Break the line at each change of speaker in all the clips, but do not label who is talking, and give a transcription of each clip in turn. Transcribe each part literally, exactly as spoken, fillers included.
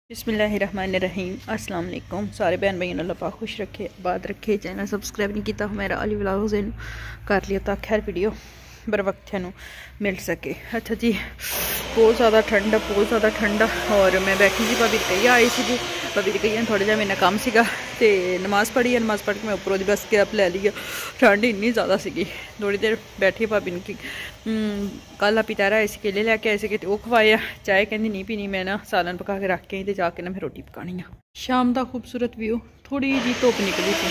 बिस्मिल्लाहिर्रहमानिर्रहीम अस्सलाम वालेकुम सारे बहन भाइयों अल्लाह पाक खुश रखे आबाद रखे। चैनल सबसक्राइब नहीं किया मेरा अली व्लॉग्स कर लिया ताकि हर वीडियो बर वक्त थानू मिल सके। अच्छा जी, बहुत ज़्यादा ठंड बहुत ज़्यादा ठंड और मैं बैठी सी भाभी रकैया आई सी। भाभी रकैया थोड़ा जहा मेरा काम सीगा ते नमाज़ पढ़ी है। नमाज़ पढ़ के मैं उपरों दी बस कैप लै ली। ठंड इन्नी ज़्यादा सीगी। थोड़ी देर बैठी भाभी ने कल आप पितारा ऐसे केले लैके आए थे तो वह खवाया। चाय कहती नहीं पीनी, मैं ना सालन पका के रख के तो जाके ना मैं रोटी पकानी है। शाम का खूबसूरत व्यू, थोड़ी जी धुप निकली थी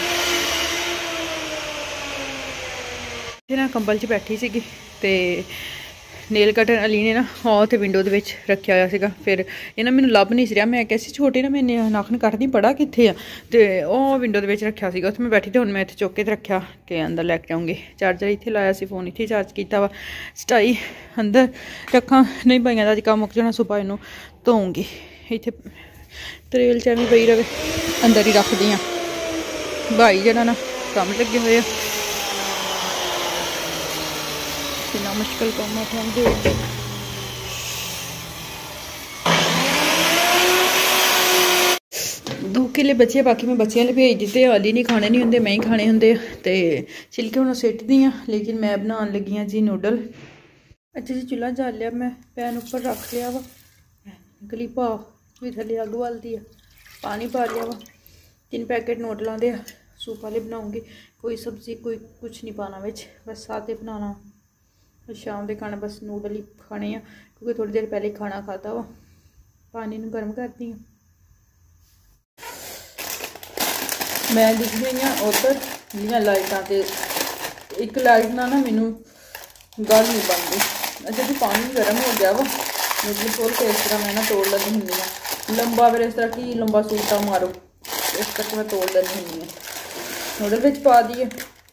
ना कंबल च बैठी सी ते नेल कटर अली ने ना हाँ तो विंडो के रखा हुआ सीगा। फिर ये ना मैंने लभ नहीं सी रहा, मैं कैसी छोटी ना मैंने नाखन कटदी बड़ा कितने आ तो वह विंडो के रखा सीगा। उत्थे मैं बैठी तो हूँ मैं इतने चुक के रखा कि अंदर लैके जाऊँगी। चार्जर इतने लाया सी, फोन इतने चार्ज किया वा। स्टाई अंदर रखा नहीं पाइया तो अज काम मुक जाना, सुबह इनू धोऊँगी। इतने तरेल च भी पई रहे अंदर ही रख दी। भाई जरा ना काम लगे हुए कितना मुश्किल काम उठाते। दो किले बचे, बाकी मैं बच्चों भेज दिते। अली नहीं खाने नहीं होंगे, मैं ही खाने होंगे तो छिलके हूँ सिट दी हाँ, लेकिन मैं बनाने लगी हाँ जी नूडल। अच्छा जी, चूल्हा जल लिया, मैं पैन उपर रख लिया वा। गली पा भी थले अग बालती है, पानी पा लिया वा। तीन पैकेट नूडलों के सूप वाले बनाऊँगी। कोई सब्जी कोई कुछ नहीं पाना बिच, बस सादे बनाना। शाम के खाने बस नूडल ही खाने हैं क्योंकि थोड़ी देर पहले खाना खाता वा। पानी में गर्म करती हूँ। मैं दिख गई हाँ उधर दियाँ लाइटा तो एक लाइट ना ना मैनू गल नहीं बनती। अच्छा जी, पानी गर्म हो गया वा। नूडल खोल के इस तरह मैं ना तोड़ लेनी होंगी हाँ। लंबा फिर इस तरह की लंबा सूटा मारो इस करके मैं तोड़ लेनी होंगी हाँ। नूडल बिच पा दिए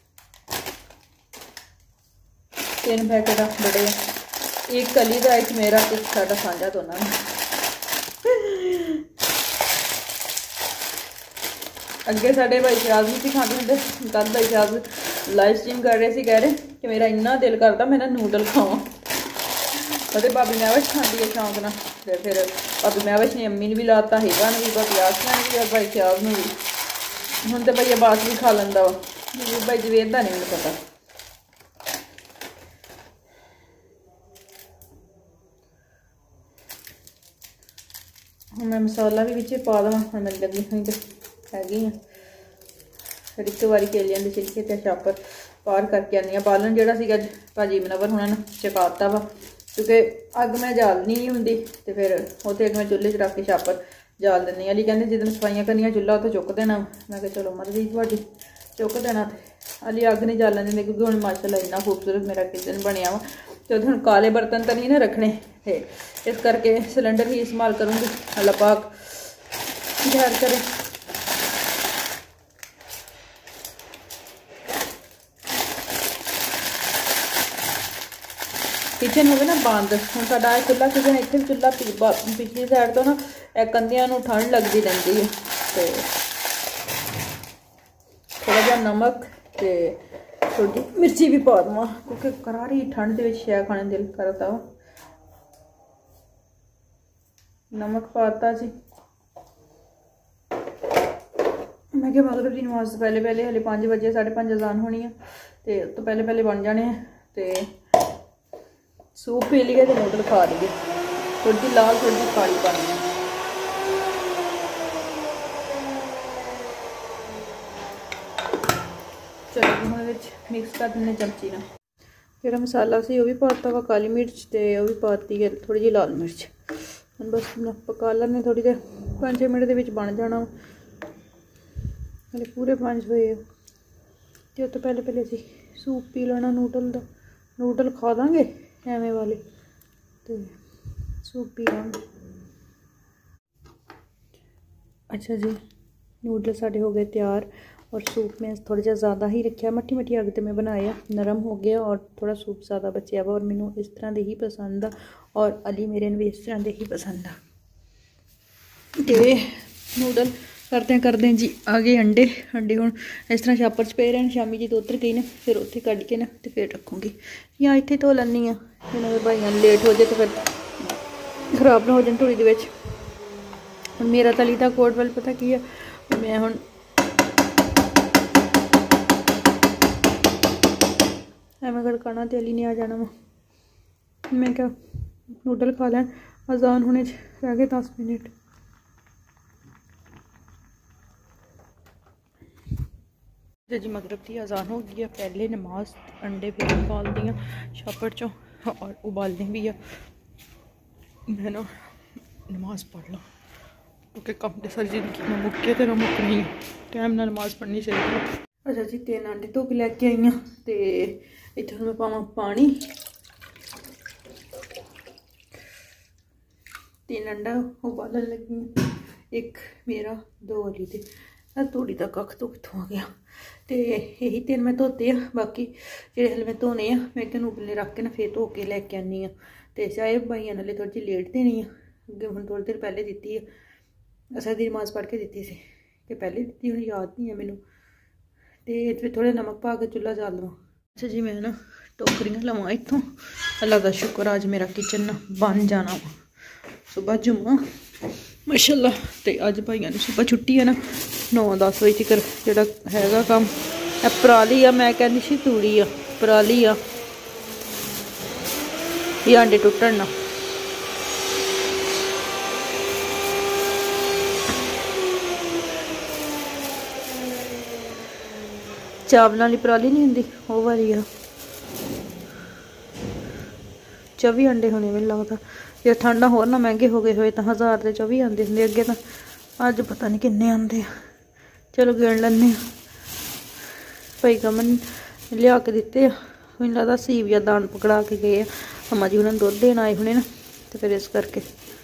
तीन पैकेट बड़े, एक कली का एक मेरा एक साडा साझा दोनों में। अगे साढ़े भाई शराब नहीं खाते होंगे। कल भाई शराब लाइव स्ट्रीम कर रहे थे, कह रहे कि मेरा इन्ना दिल करता मैं ना नूडल खावा। तो भाभी मैवश खाती है शौक ना, फिर फिर भाभी मैवश ने अम्मी ने भी लाता, हिबा ने भी, भाभी आसमा ने भी और भाई शराब ने भी। हूँ तो भाई अब्बास भी खा लेंदा वा, भाई जवेद का नहीं मैंने पता। हम मैं मसाला भी बिच पा देव। हम मैं लगी हुई तो हैगी हाँ। फिर एक बारी केलियां के छिलके तो छापर पार करके आनी। बालन जोड़ा सी भाजी मनवर उन्होंने चकाता वा क्योंकि अग मैं जालनी नहीं होंगी तो फिर उत्थे अग मैं चूल्हे च रख के छापर जाल दिनी। अली कहते जिस दिन सफाइयां करनिया चूल्हा उत्थे चुक देना। मैं कहा चलो मर्जी थोड़ी चुक देना। अली अग नहीं जालन देंगे क्योंकि हूँ माशाल्लाह इन्ना खूबसूरत मेरा किचन बनया वा। तो हूँ काले बर्तन तो नहीं ना रखने थे, इस करके सिलेंडर ही इस्तेमाल करूँगी। अल्लाह पाक खैर करे। किचन हो ना बंद, हूँ साडा चूल्हा किचन इतने चूल्हा पिछली साइड तो ना कंधियां नूं ठंड लगती रहती है। तो थोड़ा जहा नमक तो थोड़ी मिर्ची भी पा देव क्योंकि करारी ठंड के शै खाने दिल करता वा। नमक पाता जी। मैं क्या मगरब की नमाज से पहले पहले हले पाँच बजे साढ़े पाँच अजान होनी है तो तो पहले पहले बन जाने हैं। तो सूप पी लिए तो नूडल खा लिए, थोड़ी जी लाल थोड़ी जी काली पानी है। चलो हम मिक्स कर दें चमची ना। जो मसाला से वह भी पाता वा, काली मिर्च तो वह भी पाती है, थोड़ी जी लाल मिर्च। हम बस पका लें थोड़ी देर, पाँच छे मिनट के बन जाना। हले पूरे पाँच बजे तो तो पहले पहले असी सूप पी लेना नूडल का। नूडल खा देंगे एवें वाले तो सूप पी लेंगे। अच्छा जी, नूडल साढ़े हो गए तैयार और सूप में थोड़ा जहा ज़्यादा ही रखा। मट्ठी मट्ठी अग तो मैं बनाया, नरम हो गया और थोड़ा सूप ज़्यादा बचया वा और मैनू इस तरह के ही पसंद आ और अली मेरे ने भी इस तरह के ही पसंद आ। तो नूडल करते करते जी आ गए अंडे। अंडे हूँ इस तरह छापर च पे रहन। शामी जी उधर गई ना फिर उत्थे कढ़ के ना तो फिर रखूँगी या इतने धो लैनी हाँ। फिर भाइयों लेट हो जाए तो फिर खराब ना हो जाए थोड़ी देर। हुण मेरा तली दा कोट वाल पता की है, मैं हुण एवें गड़काना ते अली ने आ जाना वा। मैं क्या नूडल खा लैन, अजान होने रह गए दस मिनट। जी मगरब की अजान हो गई है। पहले नमाज अंडे फिर निकाल दिया शापर चो और उबालने भी है। मैं ना नमाज पढ़ लो क्योंकि कम तो सारी जिंदगी में मुक्के तो ना मुकनी है, टाइम ना नमाज पढ़नी चाहिए। अच्छा जी तीन अंडे धो के लैके आई हाँ तो इतने मैं पावा पानी। तीन अंडा उबालन लगी, एक मेरा दो अली दे। तोड़ी का कख तो कितों आ गया। तो यही तीन मैं धोते हैं, बाकी जो हल मैं धोने आ मैं क्या उबलने रख के ना फिर धो के लैके आनी हाँ। तो चाहे भाइयों नाले थोड़ी जी लेट देनी है, अगे हम थोड़ी देर पहले दी है। असर की नमाज पढ़ के दी सी कि पहले दी, हूँ याद नहीं है मैनू। तो थोड़े नमक पा के चूल्हा जल लवा। अच्छा जी मैं ना टोकरियाँ लवा इतों। अल्लाह का शुक्र अज मेरा किचन ना बन जाना वा। सुबह जुम्मा माशाअल्लाह। तो अज भाइयों ने सुबह छुट्टी है ना, नौ दस बजे तक जोड़ा है काम। पराली आ, मैं कहनी सी तूड़ी आ, पराली आ, ये अंडे टुटन ना। चावल वाली पराली नहीं होंगी वो वाली आ। चौबी अंडे होने मैंने लगता, जो ठंडा होर ना महंगे हो गए हुए तो हज़ार के चौबी आते होंगे अगे, तो अज पता नहीं किन्ने आते। चलो गिन लें। भाई गमन लिया के दिते, मैंने लगता सीव या दान पकड़ा के गए। अम्मा जी उन्होंने दुध देन आए होने ना, तो फिर इस करके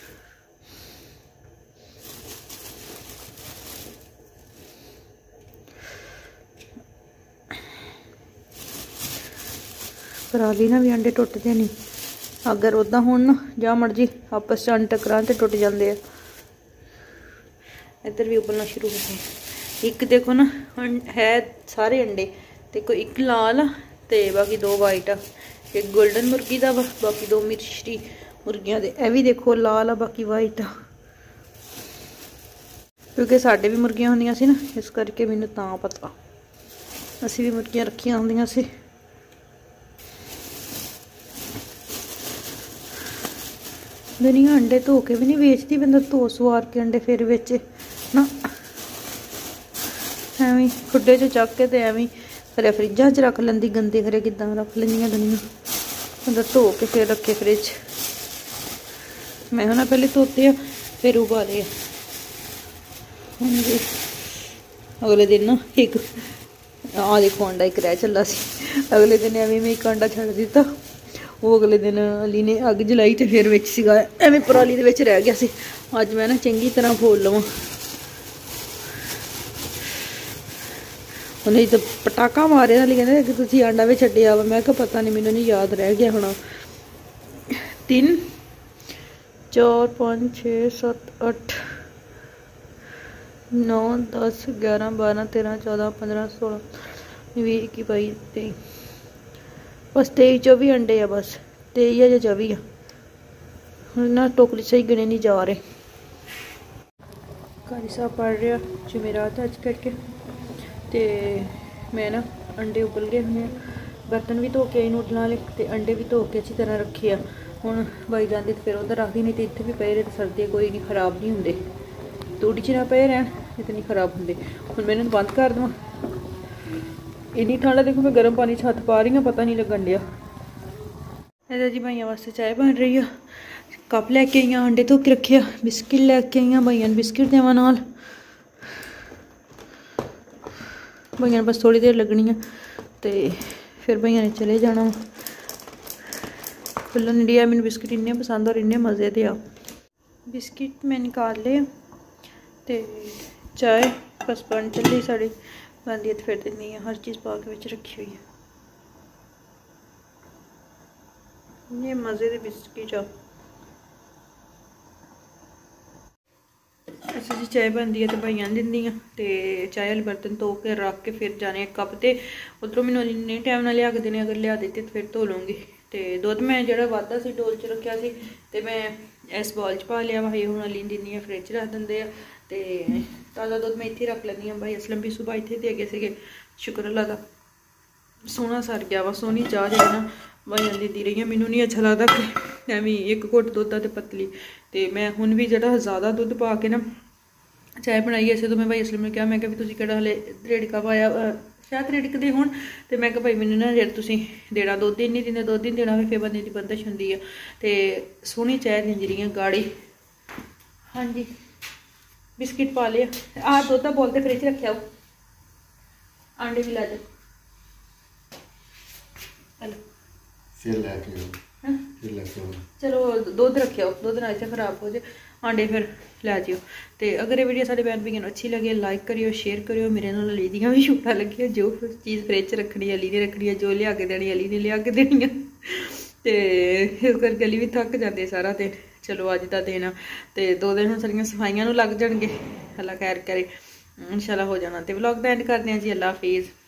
पराली ना भी अंडे टुटते नहीं। अगर उदा हो ना जा मर्जी आपस अंड टकरान तो टुट जाते हैं। इधर भी उबलना शुरू हो गए। एक देखो ना है सारे अंडे, देखो एक लाल आ ते बाकी दो वाइट आ। एक गोल्डन मुर्गी का वा, बाकी दो मिर्ची मुर्गियां दे। ए भी देखो लाल आ बाकी वाइट आ, क्योंकि साढ़े भी मुर्गियां होंदियां सी ना, इस करके मैनू तां पता। असी भी मुर्गियां रखियां होंदियां सी। दुनिया अंडे धो के भी नहीं बेचती, बंदा धो सवार के अंडे फिर बेचे ना। एवं खुडे च चक के एवं खरे फ्रिजा च रख लेंदी, गंदे खरे किदा रख लेंदियां दुनिया। बंदा धो के फिर रखे फ्रिज। मैं ना पहले धोते आ फिर उबाले। हाँ जी अगले दिन ना एक आ देखो अंडा एक रह चला सी। अगले दिन एवं मैं एक अंडा छड़ दिता। वो अगले दिन अली ने अग जलाई तो फिर विच सीगा एवं पराली दे विच रह गया सी। अज मैं ना चंगी तरह फोल लवां। उन्हें तो पटाका मारे ना, कहते कि तुसीं अंडा भी छड्डिया वा। मैं कहा पता नहीं, मैनूं नहीं याद रह गया होना। तीन चार पाँच छे सत्त अठ नौ दस ग्यारह बारह तेरह चौदह पंद्रह सोलह भी इक्की बाई तेई, बस तेई चौबी अंडे आ। बस तेई है या चौबी आ ना, टोकरी सही गिने नहीं जा रहे। कारी साहब पढ़ रहा जुमेरात अज करके। तो मैं ना अंडे उबल गए हुए, बर्तन भी धो के आई नूडल वाले, तो अंडे भी धो के अच्छी तरह रखे आ। हुण बाई जाती तो फिर उधर रखदी, नहीं तो इतने भी पे रहे सर्दी कोई नहीं खराब नहीं होंगे। तूड़ी च ना पे रहन इतने नहीं खराब होंगे। हुण मैं इन्होंने बंद कर देवां। इन्नी ठंड है, देखो मैं गर्म पानी छत पा रही हूँ, पता नहीं लगन दिया। इधर जी भाइयों वास्ते चाय बन रही है। कप लैके आई हाँ, अंडे धो के रखे आ, बिस्किट लैके आई हाँ, भाइयों बिस्किट देवा नाल। भाइयों बस थोड़ी देर लगनी है तो फिर भाइयों ने चले जाना। खुलन नहीं दिया, मैंने बिस्किट इन्ने पसंद और इन्ने मज़े दे आ। बिस्किट मैं निकाल ले तो चाय बस बन चली साड़ी बनती है तो फिर देनी है। हर चीज़ पा के रखी हुई है। ये मज़े के बिस्किट आ। अच्छा जी चाय बनती है तो भाइयों ने दी तो चाय वाले बर्तन धो के रख के फिर जाने कप। तो उधरों मैंने इन्ने टाइम ना लिया के देने, अगर लिया देते तो फिर धो लूँगी। ਤੇ ਦੁੱਧ ਮੈਂ ਜਿਹੜਾ ਵਾਧਾ ਸੀ ਡੋਲ 'ਚ ਰੱਖਿਆ ਸੀ ਤੇ ਮੈਂ ਇਸ ਬੋਲ 'ਚ ਪਾ ਲਿਆ ਵਾ। ਇਹ ਹੁਣ ਅਲੀ ਦਿੰਦੀ ਹਾਂ, ਫਰਿੱਜ 'ਚ ਰੱਖ ਦਿੰਦੇ ਆ। ਤੇ ਤਾਜ਼ਾ ਦੁੱਧ ਮੈਂ ਇੱਥੇ ਰੱਖ ਲੈਂਦੀ ਹਾਂ। ਭਾਈ ਅਸਲਮ ਵੀ ਸੁਬਾਹ ਇੱਥੇ ਦੇ ਗਏ ਸੀਗੇ, ਸ਼ੁਕਰ ਅੱਲਾ ਦਾ ਸੋਹਣਾ ਸਰ ਗਿਆ ਵਾ। ਸੋਹਣੀ ਚਾਹ ਜਿਹੜੀ ਨਾ ਭਾਈਆਂ ਦਿੰਦੀ ਰਹੀ ਹਾਂ। ਮੈਨੂੰ ਨਹੀਂ ਅੱਛਾ ਲੱਗਦਾ ਕਿ ਐਵੇਂ ਇੱਕ ਘੁੱਟ ਦੁੱਧ ਆ ਤੇ ਪਤਲੀ। ਤੇ ਮੈਂ ਹੁਣ ਵੀ ਜਿਹੜਾ ਜ਼ਿਆਦਾ ਦੁੱਧ ਪਾ ਕੇ ਨਾ ਚਾਹ ਬਣਾਈ ਐਸੇ ਤੋਂ ਮੈਂ ਭਾਈ ਅਸਲਮ ਨੂੰ ਕਿਹਾ, ਮੈਂ ਕਿਹਾ ਵੀ ਤੁਸੀਂ ਕਿਹੜਾ ਹਲੇ ਰੇੜਕਾ ਪਾਇਆ, ਸ਼ਾਇਦ ਰਿੜਕਦੇ ਹੁਣ। ਤੇ ਮੈਂ ਕਿਹਾ ਭਾਈ ਮੈਨੂੰ ਨਾ ਜਿਹੜਾ ਤੁਸੀਂ ਦੇਣਾ ਦੁੱਧ ਹੀ ਨਹੀਂ ਦਿੰਦੇ, ਦੁੱਧ ਹੀ ਦੇਣਾ ਫਿਰ ਬੰਦੇ ਦੀ ਬੰਦਸ਼ ਹੁੰਦੀ ਆ। ਤੇ ਸੋਹਣੀ ਚਾਹ ਦਿੰਦੀ ਰਹੀ ਗਾੜੀ। ਹਾਂਜੀ ਬਿਸਕਿਟ ਪਾ ਲਿਆ। ਆਹ ਦੁੱਧ ਦਾ ਬੋਲ ਤੇ ਫਰਿੱਜ ਰੱਖਿਆ, ਆਂਡੇ ਵੀ ਲਾ ਜਾ
ਫਿਰ ਲੈ ਕੇ ਫਿਰ ਲੈ ਕੇ
ਚਲੋ ਦੁੱਧ ਰੱਖਿਆ, ਦੁੱਧ ਨਾਲ ਇੱਥੇ ਖਰਾਬ ਹੋ ਜਾਏ, ਆਂਡੇ ਫਿਰ ਲੈ ਜਿਓ। ਤੇ अगर ये वीडियो साढ़े भैन भैन अच्छी लगे लाइक करियो, शेयर करियो। मेरे नाल अली दियां भी छूटा लगी, जो चीज़ फ्रिज च रखनी अली ने रखनी है, जो लिया के देनी अली ने लिया के देनी है। तो इस करके अली भी थक जाते सारा दिन। चलो अज का दिन तो दो दिन सारिया सफाइयां लग जाएंगे, अल्लाह खैर करे इंशाल्लाह हो जाना। तो व्लॉग दा एंड करते हैं जी। अल्लाह हाफिज़।